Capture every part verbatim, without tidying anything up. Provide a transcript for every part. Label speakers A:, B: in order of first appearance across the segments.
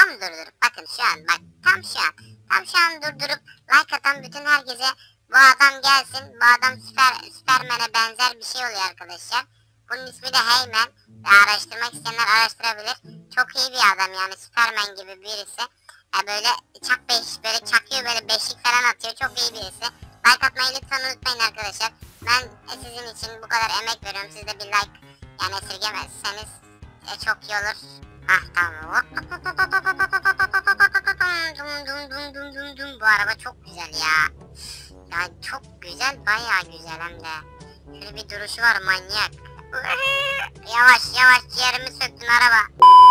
A: tam durdurup bakın şu an bak tam şu an tam şu an durdurup like atan bütün herkese bu adam gelsin. Bu adam süper Süpermen'e benzer bir şey oluyor arkadaşlar. Bunun ismi de Heyman. Ve araştırmak isteyenler araştırabilir. Çok iyi bir adam yani Süpermen gibi birisi. E böyle çak beş böyle çakıyor böyle beşlik falan atıyor. Çok iyi birisi. Like atmayı lütfen unutmayın arkadaşlar. Ben sizin için bu kadar emek veriyorum. Siz de bir like yani esirgemezseniz e, çok iyi olur. Hah tamam. Bu araba çok güzel ya. Ya çok güzel, bayağı güzel hem de. Şöyle bir duruşu var manyak. Yavaş yavaş ciğerimi söktün araba.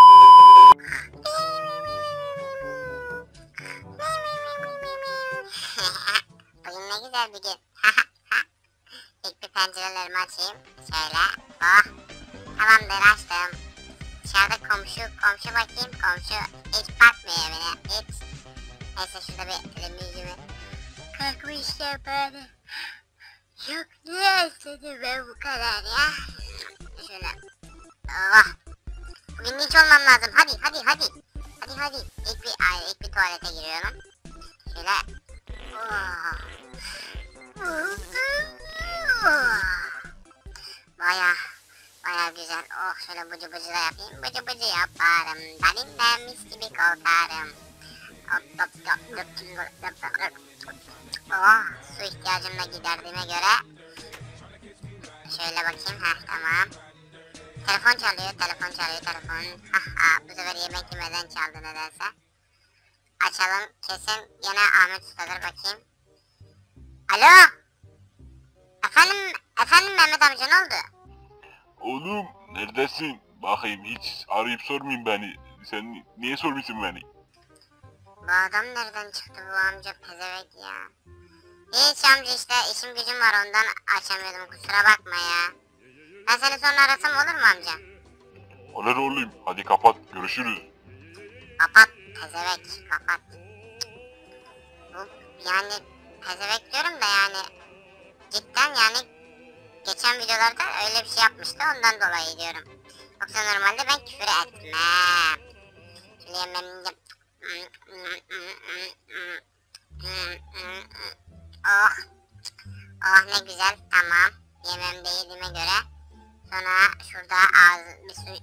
A: Bugün ne güzel bir gün. İlk bir pencerelerimi açayım. Şöyle. Oh. Tamamdır açtım. Dışarıda komşu, komşu bakayım. Komşu hiç bakmıyor evine. Hiç. Neyse şurada bir elimi kalkmışlar böyle. Çok ne istedim ben bu kadar ya. Şöyle. Oh. Bugün hiç olmam lazım. Hadi hadi hadi. Hadi hadi. İlk bir, ay, ilk bir tuvalete giriyorum. Şöyle. Oh. Baya baya güzel. Oh şöyle bıcı bıcı da yapayım. Bıcı bıcı yaparım. Benimle mis gibi kokarım. Hop hop hop hop. Oh su ihtiyacımla giderdiğime göre. Şöyle bakayım. Heh tamam. Telefon çalıyor. Telefon çalıyor. Telefon. Haha bu sefer yemek yemeden çaldı nedense. Açalım. Kesin yine Ahmet Usta'dır bakayım. Alo. Efendim, efendim Mehmet amca ne oldu?
B: Oğlum neredesin? Bakayım hiç arayıp sormayayım beni. Sen niye sormuşsun beni?
A: Bu adam nereden çıktı bu amca pezevenk ya. Hiç amca işte işim gücüm var ondan açamıyordum kusura bakma ya. Ben seni sonra arasam olur mu amca?
B: Olur oğlum hadi kapat görüşürüz.
A: Kapat pezevenk kapat. Bu yani pezevenk diyorum da yani cidden yani geçen videolarda öyle bir şey yapmıştı ondan dolayı diyorum. Yoksa normalde ben küfür etmem. Şöyle yemeğimde... Oh. Oh ne güzel tamam. Yemeğimi de yediğime göre. Sonra şurada ağzı bir su...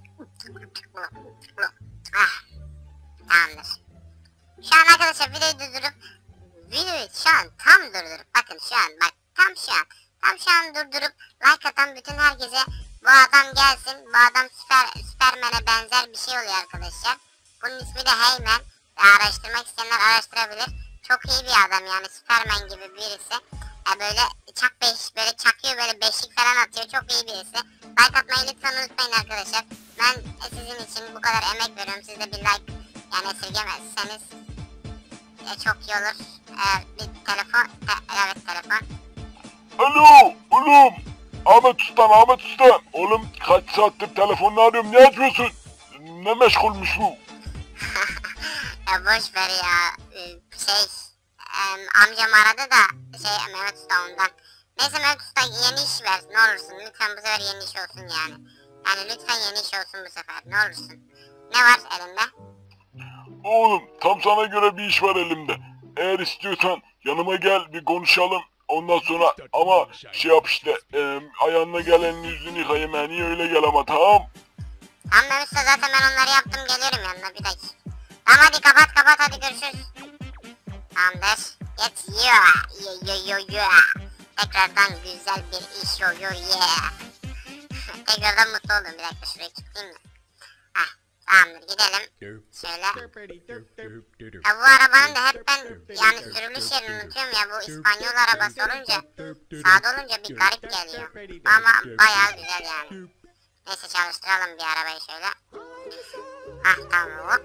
A: Ah. Tamamdır. Şu an arkadaşlar videoyu durdurup videoyu şu an tam durdurup bakın şu an bak tam şu an tam şu an durdurup like atan bütün herkese bu adam gelsin. Bu adam süper Süpermen'e benzer bir şey oluyor arkadaşlar. Bunun ismi de Heyman. Ve araştırmak isteyenler araştırabilir. Çok iyi bir adam yani Süpermen gibi birisi. E böyle çak beş böyle çakıyor böyle beşlik falan atıyor. Çok iyi birisi. Like atmayı lütfen unutmayın arkadaşlar. Ben sizin için bu kadar emek veriyorum. Siz de bir like yani esirgemezseniz e, çok iyi olur. E, bir telefon te, evet telefon.
B: Alo oğlum. Ahmet Usta Ahmet Usta. Oğlum kaç saattir telefonla arıyorum ne yapıyorsun? Ne meşgulmüş bu?
A: Ya boş ver ya. Şey e, amcam aradı da şey Mehmet Usta ondan. Neyse Mehmet Usta yeni iş versin ne olursun. Lütfen bu sefer yeni iş olsun yani. Yani lütfen yeni iş olsun bu sefer ne olursun. Ne var elinde?
B: Oğlum tam sana göre bir iş var elimde. Eğer istiyorsan yanıma gel bir konuşalım. Ondan sonra ama şey yap işte e, ayağına gel elini yüzünü yıka yemeğini öyle gel ama tamam.
A: Tamam Mehmet Usta zaten ben onları yaptım geliyorum yanına bir dakika. Tamam hadi kapat kapat hadi görüşürüz. Tamamdır. Get yeah. Yo yo yo yo. Tekrardan güzel bir iş yo yo yeah. Tekrardan mutlu oldum bir dakika şurayı kilitleyeyim mi? Heh tamamdır gidelim. Şöyle. Ya bu arabanın da hep ben yani sürülüş yerini unutuyorum ya bu İspanyol arabası olunca sağda olunca bir garip geliyor. Ama bayağı güzel yani. Neyse çalıştıralım bir arabayı şöyle. Hah tamam.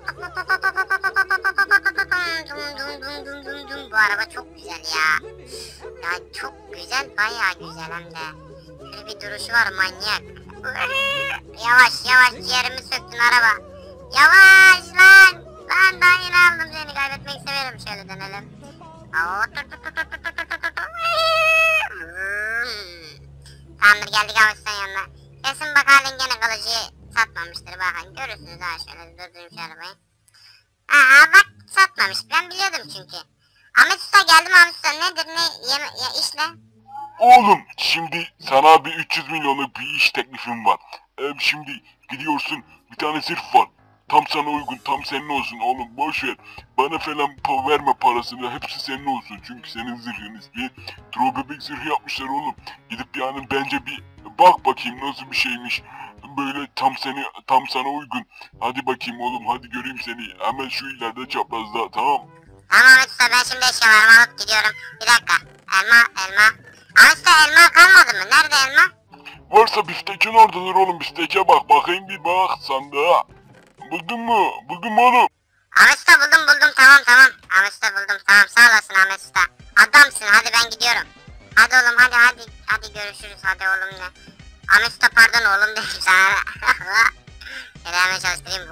A: Bu araba çok güzel ya. Ya çok güzel bayağı güzel hem de. Şöyle bir duruşu var manyak. Yavaş yavaş ciğerimi söktün araba. Yavaş lan. Lan daha yeni aldım seni kaybetmek istemiyorum şöyle dönelim. Tamamdır geldik Ağustos'un yanına. Kesin bak halin gene kalıcıyı satmamıştır bakın görürsünüz ha şöyle durdurayım şu arabayı. Aa bak satmamış. Ben biliyordum çünkü. Ahmet Usta geldim Ahmet Usta. Nedir ne yeme ya işle?
B: Oğlum şimdi sana bir üç yüz milyonluk bir iş teklifim var. Ee, şimdi gidiyorsun bir tane zırh var. Tam sana uygun, tam senin olsun oğlum, boş ver. Bana falan pa verme parasını, hepsi senin olsun. Çünkü senin zırhın ismi Tro bebek zırhı yapmışlar oğlum. Gidip yani bence bir bak bakayım nasıl bir şeymiş. Böyle tam seni, tam sana uygun. Hadi bakayım oğlum, hadi göreyim seni. Hemen şu ileride çaprazda, tamam.
A: Tamam Ahmet Usta ben şimdi eşyalarımı alıp gidiyorum. Bir dakika. Elma elma. Ahmet Usta elma kalmadı mı? Nerede elma?
B: Varsa biftekin oradadır oğlum, bifteke bak. Bakayım bir bak sandığa. Buldun mu? Buldun mu oğlum?
A: Ahmet Usta buldum buldum tamam tamam. Ahmet Usta buldum tamam sağ olasın Ahmet Usta. Adamsın hadi ben gidiyorum. Hadi oğlum hadi hadi. Hadi görüşürüz hadi oğlum ne. Ahmet Usta pardon oğlum dedim sana. Şöyle hemen çalıştırayım.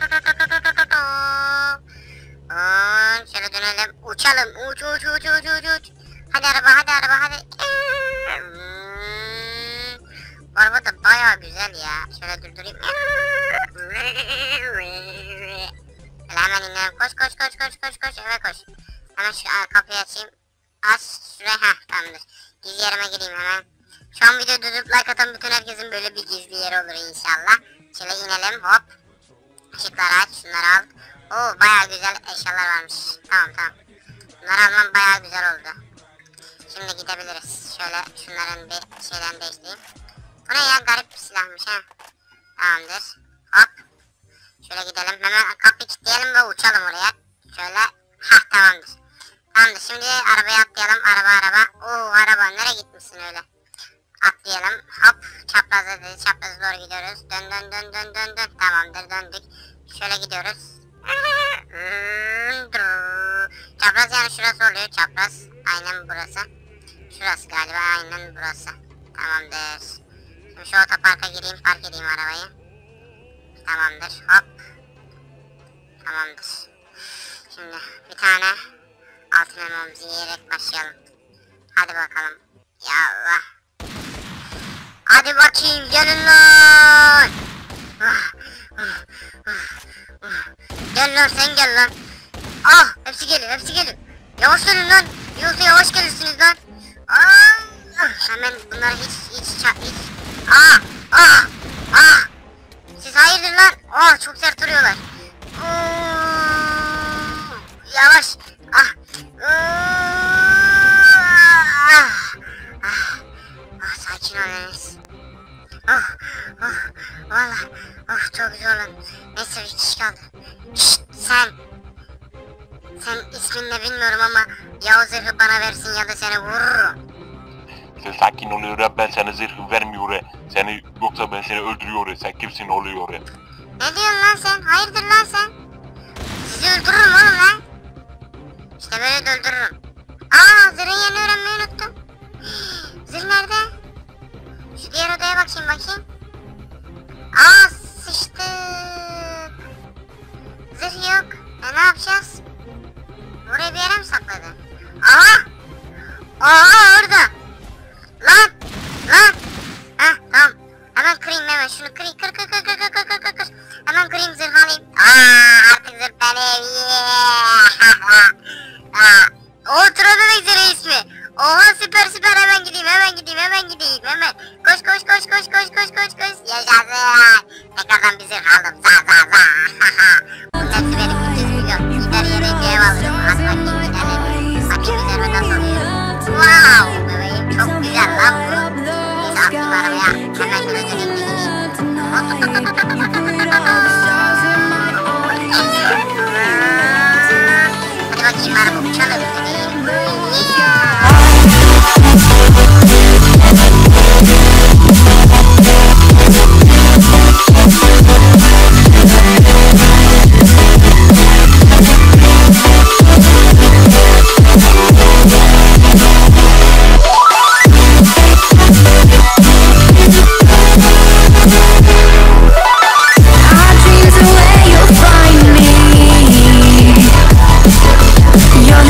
A: Şöyle dönelim. Uçalım. Uç uç uç uç uç uç. Hadi araba hadi araba hadi. Bu araba da baya güzel ya. Şöyle durdurayım. Şöyle hemen inelim. Koş koş koş koş koş koş eve koş. Hemen şu kapıyı açayım. Aç şuraya. Heh tamamdır. Gizli yerime gireyim hemen. Şu an video durdurup like atan bütün herkesin böyle bir gizli yeri olur inşallah. Şöyle inelim hop. Işıkları aç şunları al. Oo baya güzel eşyalar varmış. Tamam tamam. Bunları almam baya güzel oldu. Şimdi gidebiliriz. Şöyle şunların bir şeyden değiştireyim. Bu ne ya garip bir silahmış ha. Tamamdır. Hop. Şöyle gidelim. Hemen kapıyı kilitleyelim ve uçalım oraya. Şöyle. Hah tamamdır. Tamamdır. Şimdi arabaya atlayalım. Araba araba. Oo araba nereye gitmişsin öyle. Atlayalım. Hop. Çapraza dedi. Çapraza doğru gidiyoruz. Dön dön dön dön dön dön. Tamamdır döndük. Şöyle gidiyoruz. Çapraz yani şurası oluyor. Çapraz. Aynen burası. Şurası galiba. Aynen burası. Tamamdır. Şimdi şu otoparka gireyim. Park edeyim arabayı. Tamamdır. Hop. Tamamdır. Şimdi bir tane altın elmamızı yiyerek başlayalım. Hadi bakalım. Ya Allah. Hadi bakayım gelin lan. Gel lan sen gel lan. Ah hepsi geliyor hepsi geliyor. Yavaş gelin lan. Yoksa yavaş gelirsiniz lan. Ah, hemen bunları hiç hiç hiç. Ah ah ah. Siz hayırdır lan? Oh çok sert duruyorlar. Oo, yavaş. Ah. Ah. Ah. Ah sakin ol Enes. Oh oh valla oh çok zorlandım. Neyse bir kişi kaldı. Şşt sen. Sen ismin ne bilmiyorum ama ya o zırhı bana versin ya da seni vururum.
B: Sen sakin oluyor ya, ben sana zırhı vermiyor ya. Seni yoksa ben seni öldürüyor ya. Sen kimsin oluyor ya?
A: Ne diyorsun lan sen? Hayırdır lan sen? Sizi öldürürüm oğlum lan. İşte böyle de öldürürüm. Aa zırhın yerini öğrenmeyi unuttum. Zırh nerede? Şu diğer odaya bakayım bakayım. Aa sıçtık. Zırh yok. E ne yapacağız? Buraya bir yere mi sakladı? Aha! Aha orada. Lan! Lan! Heh tamam. Hemen kırayım hemen şunu kırayım. Kır kır kır kır kır kır kır kır kır. Hemen kırayım zırh alayım. Aaa artık zırh benim. Yeah. O Trabebek zırhı ismi. Oha süper süper hemen gideyim hemen gideyim hemen gideyim hemen. Koş koş koş koş koş koş koş koş. Yaşasın. Tekrardan bir zırh aldım. Za za za. Bunun hepsi benim üç yüz milyon. Gider yere ev alırım. At bakayım gidelim. Bakayım üzerime nasıl alıyor. Wow bebeğim çok güzel lan bu. Neyse atlayayım arabaya. Hemen şöyle döneyim bir gideyim. Hadi bakayım araba uçalım. Yeah.